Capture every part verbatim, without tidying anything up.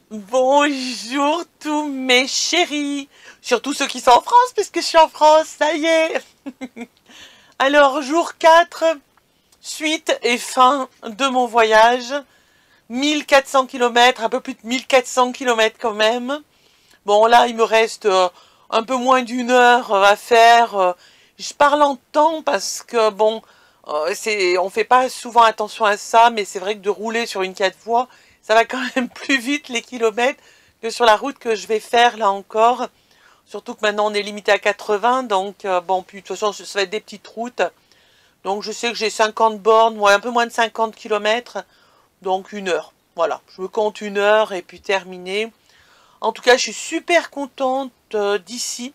Bonjour tous mes chéris, surtout ceux qui sont en France, puisque je suis en France, ça y est. Alors, jour quatre, suite et fin de mon voyage, mille quatre cents kilomètres, un peu plus de mille quatre cents kilomètres quand même. Bon, là, il me reste euh, un peu moins d'une heure euh, à faire. Euh, je parle en temps parce que, bon, euh, c'est, on fait pas souvent attention à ça, mais c'est vrai que de rouler sur une quatre voies, ça va quand même plus vite les kilomètres que sur la route que je vais faire là encore. Surtout que maintenant on est limité à quatre-vingts, donc euh, bon, puis de toute façon ça va être des petites routes. Donc je sais que j'ai cinquante bornes, ouais, un peu moins de cinquante kilomètres, donc une heure. Voilà, je me compte une heure et puis terminé. En tout cas, je suis super contente euh, d'ici.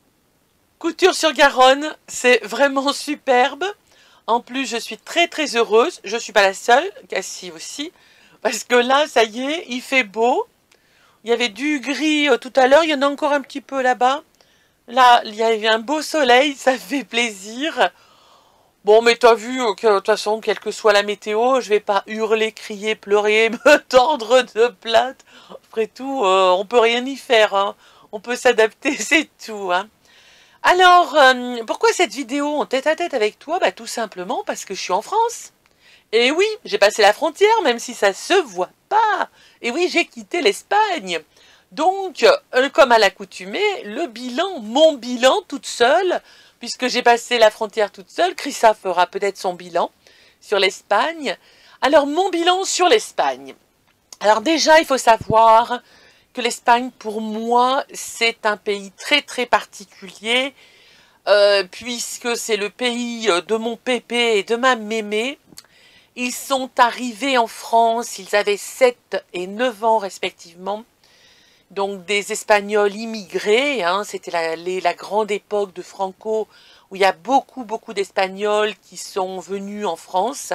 Couture-sur-Garonne, c'est vraiment superbe. En plus, je suis très très heureuse. Je ne suis pas la seule, Cassie aussi. Parce que là, ça y est, il fait beau. Il y avait du gris euh, tout à l'heure, il y en a encore un petit peu là-bas. Là, il y avait un beau soleil, ça fait plaisir. Bon, mais t'as vu euh, que de toute façon, quelle que soit la météo, je vais pas hurler, crier, pleurer, me tendre de plainte. Après tout, euh, on peut rien y faire, hein. On peut s'adapter, c'est tout, hein. Alors, euh, pourquoi cette vidéo en tête-à-tête avec toi? Bah tout simplement parce que je suis en France. Et oui, j'ai passé la frontière, même si ça se voit pas. Et oui, j'ai quitté l'Espagne. Donc, euh, comme à l'accoutumée, le bilan, mon bilan toute seule, puisque j'ai passé la frontière toute seule, Chrissa fera peut-être son bilan sur l'Espagne. Alors, mon bilan sur l'Espagne. Alors déjà, il faut savoir que l'Espagne, pour moi, c'est un pays très très particulier, euh, puisque c'est le pays de mon pépé et de ma mémé. Ils sont arrivés en France, ils avaient sept et neuf ans respectivement, donc des Espagnols immigrés, hein, c'était la, la grande époque de Franco, où il y a beaucoup beaucoup d'Espagnols qui sont venus en France,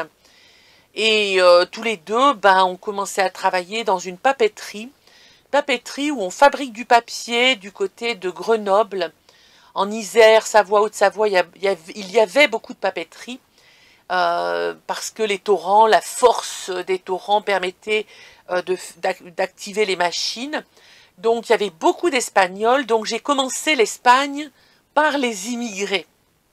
et euh, tous les deux, ben, ont commencé à travailler dans une papeterie, papeterie où on fabrique du papier du côté de Grenoble, en Isère, Savoie, Haute-Savoie, il, il, il y avait beaucoup de papeterie, Euh, parce que les torrents, la force des torrents permettait euh, d'activer les machines. Donc il y avait beaucoup d'Espagnols, donc j'ai commencé l'Espagne par les immigrés.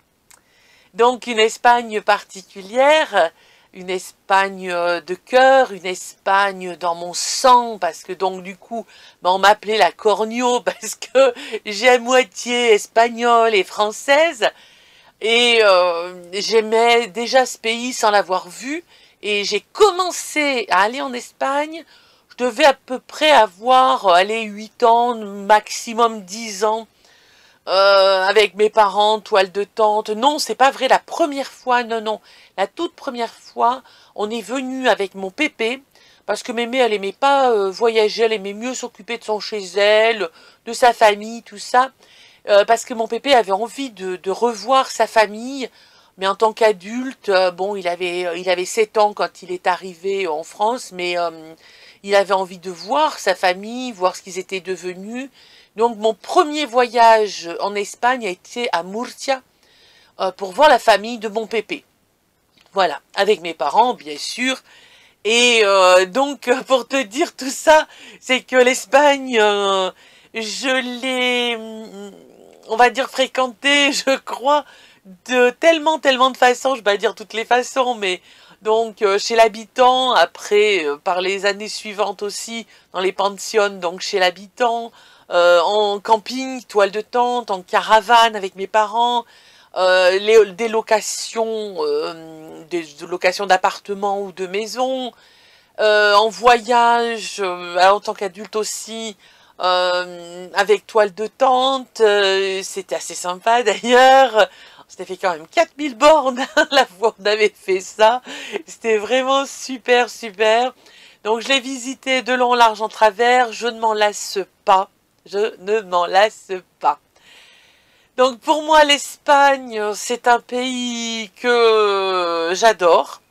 Donc une Espagne particulière, une Espagne de cœur, une Espagne dans mon sang, parce que donc du coup, ben, on m'appelait la Cornio, parce que j'ai à moitié espagnole et française. Et euh, j'aimais déjà ce pays sans l'avoir vu. Et j'ai commencé à aller en Espagne. Je devais à peu près avoir, allez, huit ans, maximum dix ans. Euh, avec mes parents, toile de tente. Non, c'est pas vrai, la première fois, non, non. La toute première fois, on est venu avec mon pépé. Parce que mémé, elle aimait pas euh, voyager, elle aimait mieux s'occuper de son chez elle, de sa famille, tout ça. Euh, parce que mon pépé avait envie de, de revoir sa famille, mais en tant qu'adulte, euh, bon, il avait, il avait sept ans quand il est arrivé en France, mais euh, il avait envie de voir sa famille, voir ce qu'ils étaient devenus. Donc mon premier voyage en Espagne a été à Murcia, euh, pour voir la famille de mon pépé. Voilà, avec mes parents, bien sûr. Et euh, donc, pour te dire tout ça, c'est que l'Espagne, euh, je l'ai, on va dire, fréquenté, je crois, de tellement, tellement de façons, je vais pas dire toutes les façons, mais donc euh, chez l'habitant, après, euh, par les années suivantes aussi, dans les pensions, donc chez l'habitant, euh, en camping, toile de tente, en caravane avec mes parents, euh, les, des locations, euh, des, des locations d'appartements ou de maisons, euh, en voyage, euh, en tant qu'adulte aussi, euh, avec toile de tente, euh, c'était assez sympa d'ailleurs. On s'était fait quand même quatre mille bornes la fois où on avait fait ça. C'était vraiment super, super. Donc je l'ai visité de long, large, en travers. Je ne m'en lasse pas. Je ne m'en lasse pas. Donc pour moi, l'Espagne, c'est un pays que j'adore.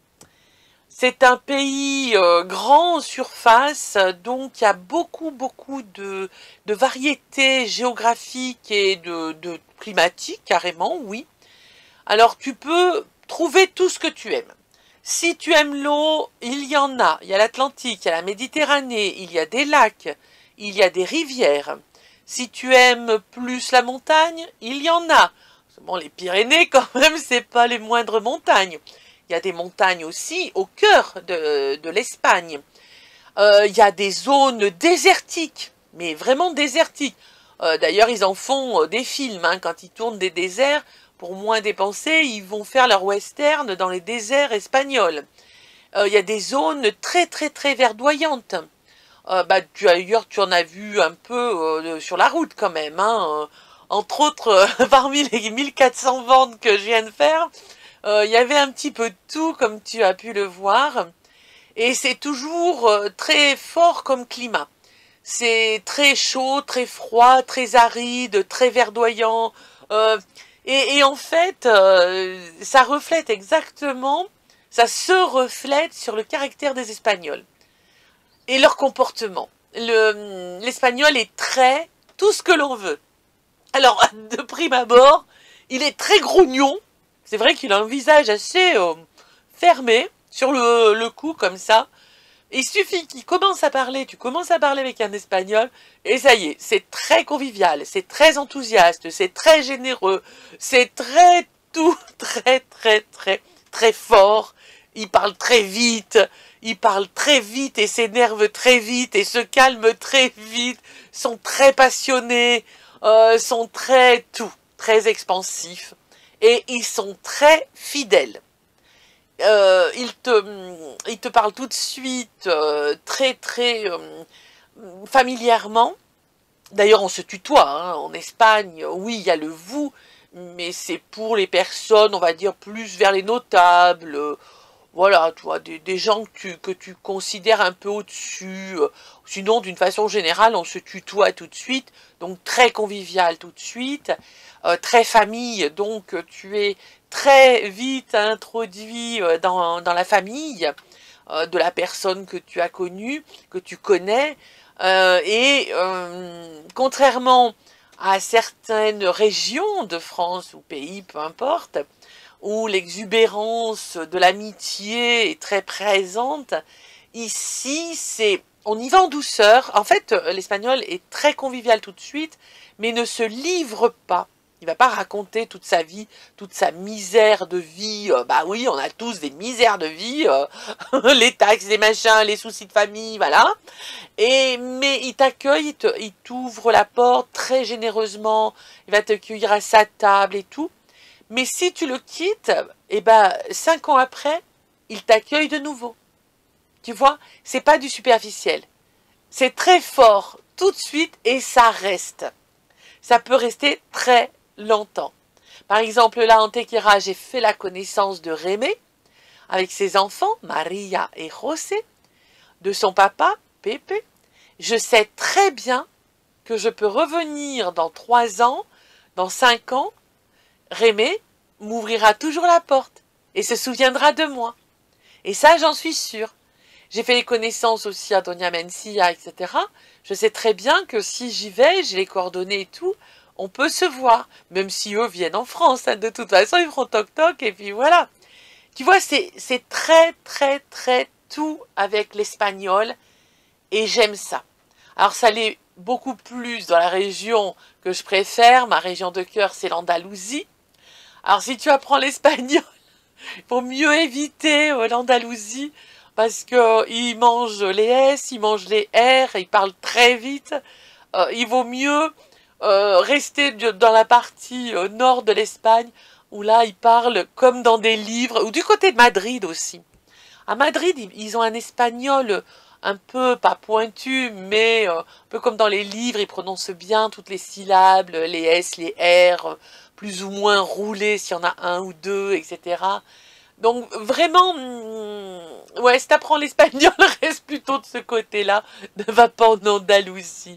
C'est un pays euh, grand en surface, donc il y a beaucoup, beaucoup de, de variétés géographiques et de, de climatiques, carrément, oui. Alors tu peux trouver tout ce que tu aimes. Si tu aimes l'eau, il y en a. Il y a l'Atlantique, il y a la Méditerranée, il y a des lacs, il y a des rivières. Si tu aimes plus la montagne, il y en a. Bon, les Pyrénées, quand même, c'est pas les moindres montagnes. Il y a des montagnes aussi au cœur de, de l'Espagne. Euh, il y a des zones désertiques, mais vraiment désertiques. Euh, D'ailleurs, ils en font euh, des films, hein, quand ils tournent des déserts. Pour moins dépenser, ils vont faire leur western dans les déserts espagnols. Euh, il y a des zones très très très verdoyantes. Euh, bah, tu, ailleurs, tu en as vu un peu euh, sur la route quand même. Hein, euh, entre autres, euh, parmi les mille quatre cents ventes que je viens de faire, euh, il y avait un petit peu de tout, comme tu as pu le voir. Et c'est toujours euh, très fort comme climat. C'est très chaud, très froid, très aride, très verdoyant. Euh, et, et en fait, euh, ça reflète exactement, ça se reflète sur le caractère des Espagnols et leur comportement. Le, l'espagnol est très tout ce que l'on veut. Alors, de prime abord, il est très grognon. C'est vrai qu'il a un visage assez euh, fermé sur le, le cou comme ça. Il suffit qu'il commence à parler, tu commences à parler avec un espagnol, et ça y est, c'est très convivial, c'est très enthousiaste, c'est très généreux, c'est très tout, très très très très fort. Il parle très vite, il parle très vite et s'énerve très vite et se calme très vite, sont très passionnés, euh, sont très tout, très expansifs, et ils sont très fidèles. Euh, il, te, il te parle tout de suite euh, très très euh, familièrement. D'ailleurs, on se tutoie. Hein. En Espagne, oui, il y a le vous, mais c'est pour les personnes, on va dire, plus vers les notables. Euh, voilà, tu vois, des, des gens que tu, que tu considères un peu au-dessus. Euh, sinon, d'une façon générale, on se tutoie tout de suite. Donc, très convivial tout de suite. Euh, très famille, donc tu es très vite introduit dans, dans la famille euh, de la personne que tu as connue, que tu connais, euh, et euh, contrairement à certaines régions de France ou pays, peu importe, où l'exubérance de l'amitié est très présente, ici c'est on y va en douceur. En fait, l'espagnol est très convivial tout de suite, mais ne se livre pas. Il va pas raconter toute sa vie, toute sa misère de vie. Euh, bah oui, on a tous des misères de vie, euh, les taxes, les machins, les soucis de famille, voilà. Et mais il t'accueille, il, te, il t'ouvre la porte très généreusement. Il va t'accueillir à sa table et tout. Mais si tu le quittes, et ben cinq ans après, il t'accueille de nouveau. Tu vois, c'est pas du superficiel. C'est très fort tout de suite et ça reste. Ça peut rester très longtemps. Par exemple, là, en Tequera, j'ai fait la connaissance de Rémé, avec ses enfants, Maria et José, de son papa, Pepe. Je sais très bien que je peux revenir dans trois ans, dans cinq ans, Rémé m'ouvrira toujours la porte et se souviendra de moi. Et ça, j'en suis sûre. J'ai fait les connaissances aussi à Doña Mencia, et cetera. Je sais très bien que si j'y vais, j'ai les coordonnées et tout, on peut se voir, même si eux viennent en France, hein, de toute façon, ils feront toc-toc, et puis voilà. Tu vois, c'est très, très, très tout avec l'espagnol, et j'aime ça. Alors, ça l'est beaucoup plus dans la région que je préfère, ma région de cœur, c'est l'Andalousie. Alors, si tu apprends l'espagnol, il faut mieux éviter euh, l'Andalousie, parce qu'ils mangent les S, ils mangent les R, ils parlent très vite. Euh, il vaut mieux euh, rester dans la partie euh, nord de l'Espagne, où là, ils parlent comme dans des livres, ou du côté de Madrid aussi. À Madrid, ils ont un espagnol un peu, pas pointu, mais euh, un peu comme dans les livres, ils prononcent bien toutes les syllabes, les S, les R, plus ou moins roulés s'il y en a un ou deux, et cetera. Donc vraiment, ouais, si t'apprends l'espagnol, reste plutôt de ce côté-là, ne va pas en Andalousie.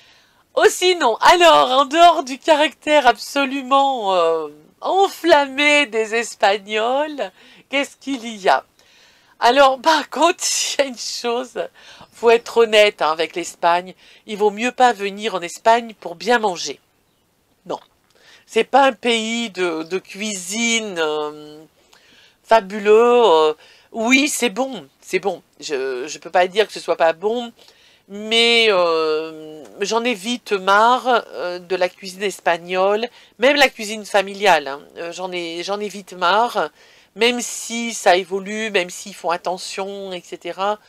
Oh sinon, alors, en dehors du caractère absolument euh, enflammé des Espagnols, qu'est-ce qu'il y a? Alors, par contre, il y a une chose, faut être honnête hein, avec l'Espagne, il vaut mieux pas venir en Espagne pour bien manger. Non, c'est pas un pays de, de cuisine... Euh, fabuleux. Euh, Oui, c'est bon, c'est bon. Je je peux pas dire que ce soit pas bon, mais euh, j'en ai vite marre euh, de la cuisine espagnole, même la cuisine familiale, hein. Euh, j'en ai j'en ai vite marre, même si ça évolue, même s'ils font attention, et cetera.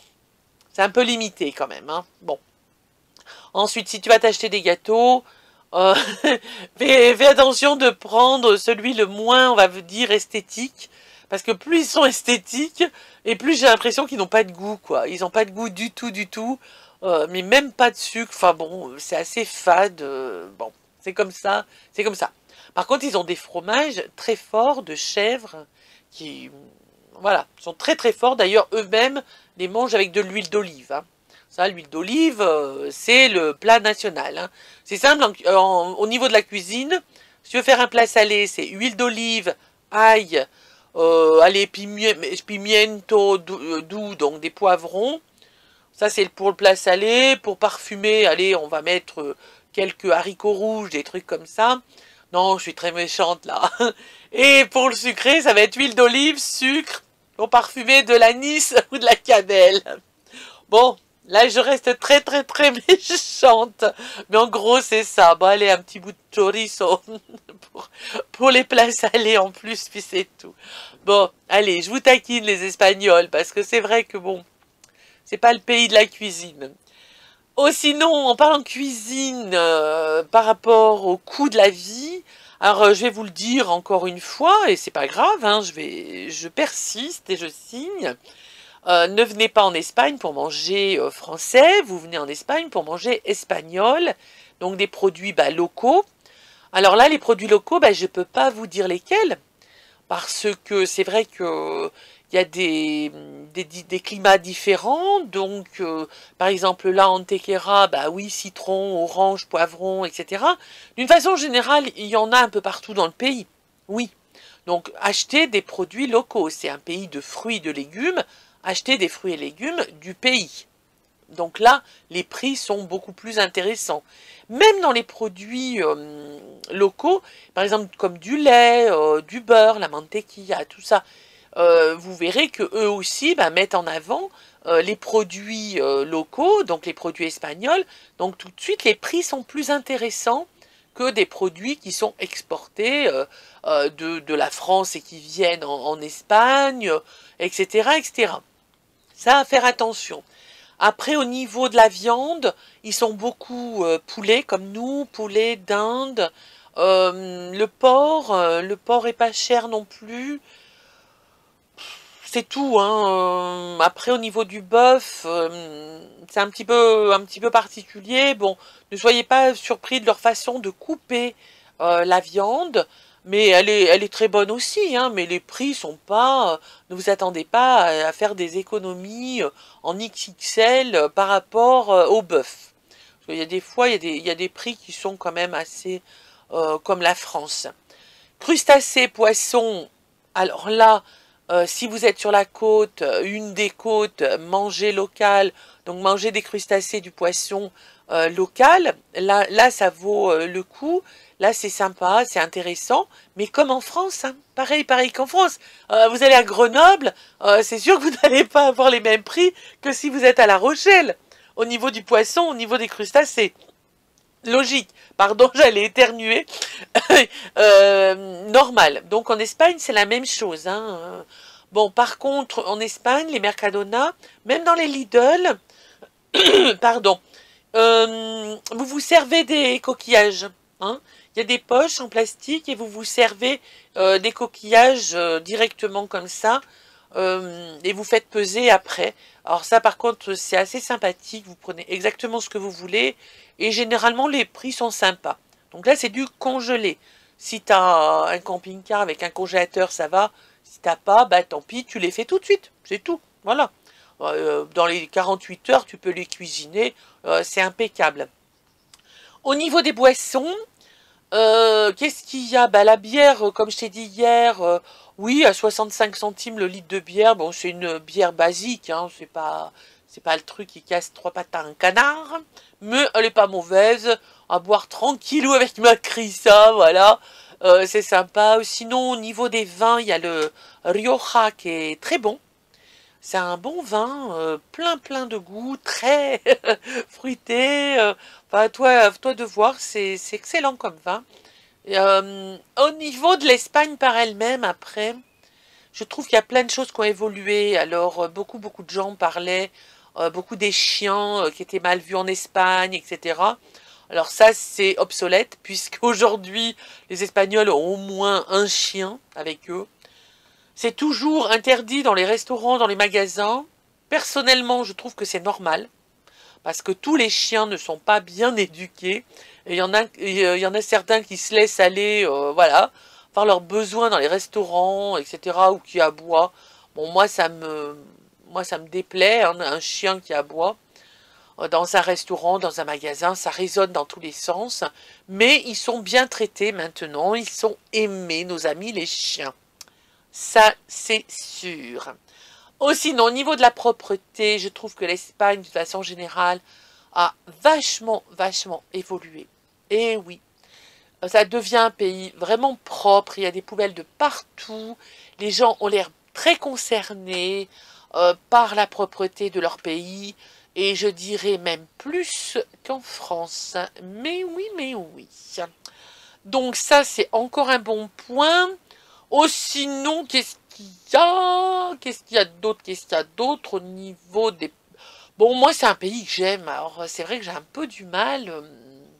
C'est un peu limité quand même, hein. Bon. Ensuite, si tu vas t'acheter des gâteaux, euh, fais, fais attention de prendre celui le moins, on va dire, esthétique. Parce que plus ils sont esthétiques, et plus j'ai l'impression qu'ils n'ont pas de goût, quoi. Ils n'ont pas de goût du tout, du tout. Euh, mais même pas de sucre. Enfin bon, c'est assez fade. euh, bon, c'est comme ça. C'est comme ça. Par contre, ils ont des fromages très forts de chèvre qui, voilà, sont très très forts. D'ailleurs, eux-mêmes les mangent avec de l'huile d'olive, hein. Ça, l'huile d'olive, euh, c'est le plat national, hein. C'est simple, en- en- au niveau de la cuisine, si tu veux faire un plat salé, c'est huile d'olive, ail, euh, allez, pimie- pimiento doux, euh, doux, donc des poivrons. Ça, c'est pour le plat salé. Pour parfumer, allez, on va mettre euh, quelques haricots rouges, des trucs comme ça. Non, je suis très méchante, là. Et pour le sucré, ça va être huile d'olive, sucre, pour parfumer de l'anis ou de la cannelle. Bon, là, je reste très, très, très méchante. Mais en gros, c'est ça. Bon, allez, un petit bout de chorizo pour, pour les plats salés en plus, puis c'est tout. Bon, allez, je vous taquine, les Espagnols, parce que c'est vrai que, bon, c'est pas le pays de la cuisine. Oh, sinon, en parlant de cuisine, euh, par rapport au coût de la vie, alors euh, je vais vous le dire encore une fois, et c'est pas grave, hein, je vais, je persiste et je signe. Euh, ne venez pas en Espagne pour manger euh, français, vous venez en Espagne pour manger espagnol, donc des produits bah, locaux. Alors là, les produits locaux, bah, je ne peux pas vous dire lesquels, parce que c'est vrai que il y a des, des, des climats différents, donc euh, par exemple là en Tequera, bah oui, citron, orange, poivron, et cetera. D'une façon générale, il y en a un peu partout dans le pays, oui. Donc acheter des produits locaux, c'est un pays de fruits et de légumes, acheter des fruits et légumes du pays. Donc là, les prix sont beaucoup plus intéressants. Même dans les produits euh, locaux, par exemple comme du lait, euh, du beurre, la mantequilla, tout ça, euh, vous verrez que eux aussi bah, mettent en avant euh, les produits euh, locaux, donc les produits espagnols. Donc tout de suite, les prix sont plus intéressants que des produits qui sont exportés euh, euh, de, de la France et qui viennent en, en Espagne, et cetera, et cetera. Ça, à faire attention. Après, au niveau de la viande, ils sont beaucoup euh, poulet, comme nous, poulet d'Inde. Euh, le porc, euh, le porc est pas cher non plus. C'est tout, hein. Euh, après, au niveau du bœuf, euh, c'est un petit peu, un petit peu particulier. Bon, ne soyez pas surpris de leur façon de couper euh, la viande, mais elle est, elle est très bonne aussi, hein. Mais les prix sont pas. euh, ne vous attendez pas à, à faire des économies euh, en X X L euh, par rapport euh, au bœuf. Parce qu'il y a des fois, il y a des, il y a des prix qui sont quand même assez euh, comme la France. Crustacés, poissons. Alors là. Euh, si vous êtes sur la côte, euh, une des côtes, euh, mangez local, donc mangez des crustacés, du poisson euh, local, là, là ça vaut euh, le coup, là c'est sympa, c'est intéressant, mais comme en France, hein, pareil, pareil qu'en France, euh, vous allez à Grenoble, euh, c'est sûr que vous n'allez pas avoir les mêmes prix que si vous êtes à La Rochelle, au niveau du poisson, au niveau des crustacés. Logique, pardon, j'allais éternuer. euh, normal. Donc en Espagne, c'est la même chose, hein. Bon, par contre, en Espagne, les Mercadona, même dans les Lidl, pardon, euh, vous vous servez des coquillages, hein. Il y a des poches en plastique et vous vous servez euh, des coquillages euh, directement comme ça euh, et vous faites peser après. Alors ça, par contre, c'est assez sympathique. Vous prenez exactement ce que vous voulez et généralement les prix sont sympas. Donc là, c'est du congelé. Si tu as un camping-car avec un congélateur, ça va. Si t'as pas, bah tant pis, tu les fais tout de suite. C'est tout. Voilà. Euh, dans les quarante-huit heures, tu peux les cuisiner. Euh, c'est impeccable. Au niveau des boissons, euh, qu'est-ce qu'il y a? Bah, la bière, euh, comme je t'ai dit hier, euh, oui, à soixante-cinq centimes le litre de bière. Bon, c'est une bière basique, hein, c'est pas, c'est pas le truc qui casse trois pattes à un canard, mais elle est pas mauvaise. À boire tranquillou avec ma crissa, voilà. Euh, c'est sympa. Sinon, au niveau des vins, il y a le Rioja qui est très bon. C'est un bon vin, euh, plein plein de goût, très fruité. Euh, enfin, à toi, à toi de voir, c'est c'est excellent comme vin. Et, euh, au niveau de l'Espagne par elle-même, après, je trouve qu'il y a plein de choses qui ont évolué. Alors, euh, beaucoup beaucoup de gens parlaient, euh, beaucoup des chiens euh, qui étaient mal vus en Espagne, et cetera. Alors ça, c'est obsolète, puisqu'aujourd'hui, les Espagnols ont au moins un chien avec eux. C'est toujours interdit dans les restaurants, dans les magasins. Personnellement, je trouve que c'est normal, parce que tous les chiens ne sont pas bien éduqués. Et il y en a, il y en a certains qui se laissent aller, euh, voilà, faire leurs besoins dans les restaurants, et cetera, ou qui aboient. Bon, moi, ça me, moi, ça me déplaît, hein, un chien qui aboie. Dans un restaurant, dans un magasin, ça résonne dans tous les sens. Mais ils sont bien traités maintenant, ils sont aimés, nos amis les chiens. Ça, c'est sûr. Oh, sinon, au niveau de la propreté, je trouve que l'Espagne, de façon générale, a vachement, vachement évolué. Et oui, ça devient un pays vraiment propre, il y a des poubelles de partout, les gens ont l'air très concernés euh, par la propreté de leur pays, et je dirais même plus qu'en France. Mais oui, mais oui. Donc ça, c'est encore un bon point. Oh, sinon, qu'est-ce qu'il y a? Qu'est-ce qu'il y a d'autre? Qu'est-ce qu'il y a d'autre au niveau des... Bon, moi, c'est un pays que j'aime. Alors, c'est vrai que j'ai un peu du mal. euh,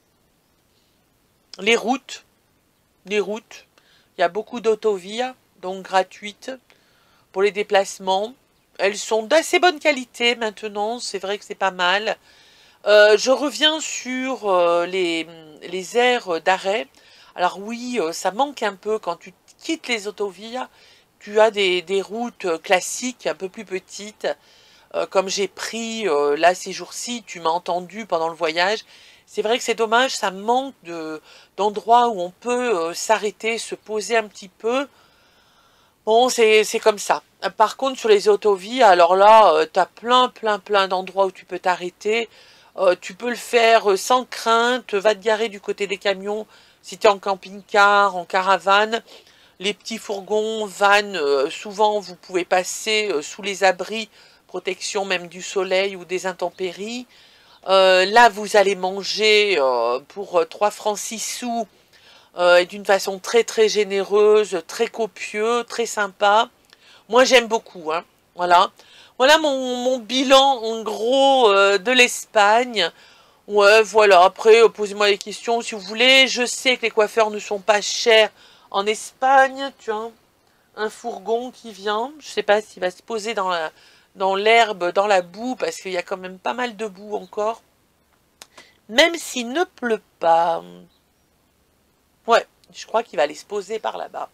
Les routes. Les routes. Il y a beaucoup d'autovias, donc gratuites, pour les déplacements. Elles sont d'assez bonne qualité maintenant. C'est vrai que c'est pas mal. Euh, je reviens sur euh, les, les aires d'arrêt. Alors oui, euh, ça manque un peu quand tu quittes les autovias. Tu as des, des routes classiques un peu plus petites. Euh, comme j'ai pris euh, là ces jours-ci, tu m'as entendu pendant le voyage. C'est vrai que c'est dommage, ça manque de d'endroits où on peut euh, s'arrêter, se poser un petit peu. Bon, c'est c'est comme ça. Euh, Par contre, sur les autovies, alors là, euh, tu as plein, plein, plein d'endroits où tu peux t'arrêter. Euh, tu peux le faire euh, sans crainte. Va te garer du côté des camions si tu es en camping-car, en caravane. Les petits fourgons, vannes, euh, souvent vous pouvez passer euh, sous les abris, protection même du soleil ou des intempéries. Euh, là, vous allez manger euh, pour euh, trois francs six sous euh, et d'une façon très très généreuse, très copieux, très sympa. Moi, j'aime beaucoup, hein. Voilà. Voilà mon, mon bilan en gros euh, de l'Espagne. Ouais, voilà. Après, euh, posez-moi des questions si vous voulez. Je sais que les coiffeurs ne sont pas chers en Espagne. Tu vois, un fourgon qui vient. Je sais pas s'il va se poser dans la, dans l'herbe, dans la boue, parce qu'il y a quand même pas mal de boue encore. Même s'il ne pleut pas. Ouais, je crois qu'il va aller se poser par là-bas.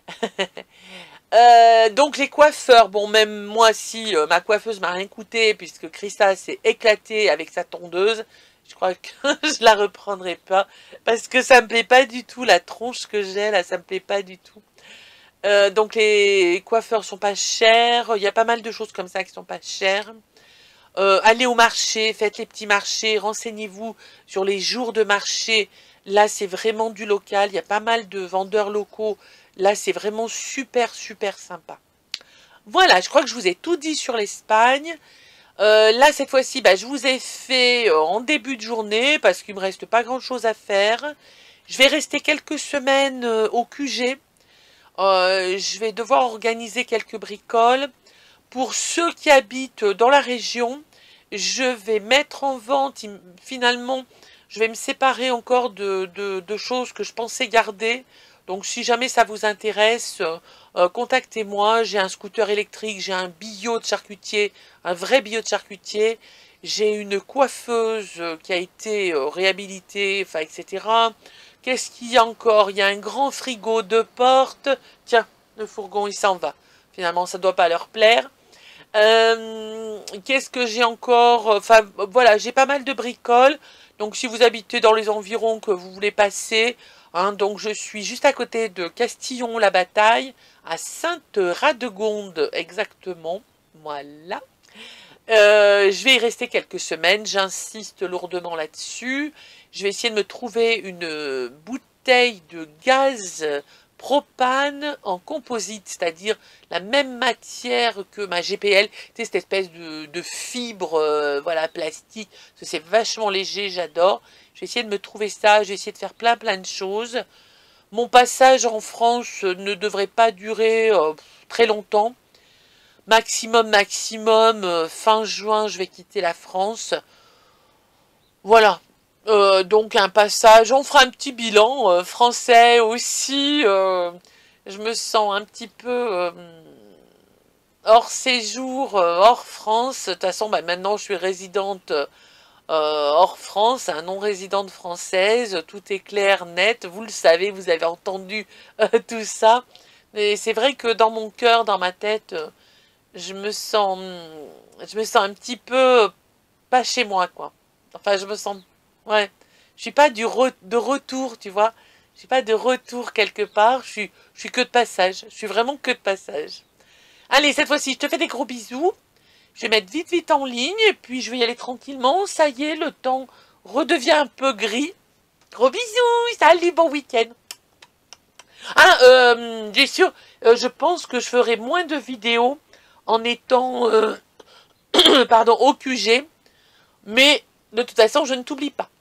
Euh, donc les coiffeurs, bon même moi si euh, ma coiffeuse m'a rien coûté puisque Christa s'est éclatée avec sa tondeuse, je crois que je la reprendrai pas parce que ça me plaît pas du tout la tronche que j'ai là, ça me plaît pas du tout. Euh, donc les coiffeurs sont pas chers, il y a pas mal de choses comme ça qui sont pas chères. Euh, allez au marché, faites les petits marchés, renseignez-vous sur les jours de marché. Là, c'est vraiment du local. Il y a pas mal de vendeurs locaux. Là, c'est vraiment super, super sympa. Voilà, je crois que je vous ai tout dit sur l'Espagne. Euh, là, cette fois-ci, bah, je vous ai fait euh, en début de journée parce qu'il me reste pas grand-chose à faire. Je vais rester quelques semaines euh, au Q G. Euh, je vais devoir organiser quelques bricoles. Pour ceux qui habitent dans la région, je vais mettre en vente, finalement, je vais me séparer encore de, de, de choses que je pensais garder. Donc si jamais ça vous intéresse, euh, contactez-moi. J'ai un scooter électrique, j'ai un billot de charcutier, un vrai billot de charcutier. J'ai une coiffeuse qui a été euh, réhabilitée, enfin, et cetera. Qu'est-ce qu'il y a encore? Il y a un grand frigo, deux portes. Tiens, le fourgon, il s'en va. Finalement, ça ne doit pas leur plaire. Euh, Qu'est-ce que j'ai encore? Enfin, voilà, j'ai pas mal de bricoles. Donc, si vous habitez dans les environs, que vous voulez passer, hein, donc je suis juste à côté de Castillon-la-Bataille, à Sainte-Radegonde, exactement. Voilà. Euh, je vais y rester quelques semaines, j'insiste lourdement là-dessus. Je vais essayer de me trouver une bouteille de gaz propane en composite, c'est-à-dire la même matière que ma G P L, c'est cette espèce de, de fibre, euh, voilà, plastique, c'est vachement léger, j'adore. Je vais essayer de me trouver ça, je vais essayer de faire plein plein de choses. Mon passage en France ne devrait pas durer euh, très longtemps. Maximum, maximum, euh, fin juin, je vais quitter la France. Voilà. Euh, donc un passage, on fera un petit bilan euh, français aussi. Euh, je me sens un petit peu euh, hors séjour, euh, hors France. De toute façon, bah, maintenant je suis résidente euh, hors France, un non-résidente française. Tout est clair, net. Vous le savez, vous avez entendu euh, tout ça. Mais c'est vrai que dans mon cœur, dans ma tête, euh, je me sens, je me sens un petit peu pas chez moi, quoi. Enfin, je me sens... Ouais. Je suis pas du re, de retour, tu vois. Je suis pas de retour quelque part. Je suis, je suis que de passage. Je suis vraiment que de passage. Allez, cette fois-ci, je te fais des gros bisous. Je vais mettre vite, vite en ligne. Et puis, je vais y aller tranquillement. Ça y est, le temps redevient un peu gris. Gros bisous. Salut, bon week-end. Ah, euh, bien sûr, euh, je pense que je ferai moins de vidéos en étant, euh, pardon, au Q G. Mais, de toute façon, je ne t'oublie pas.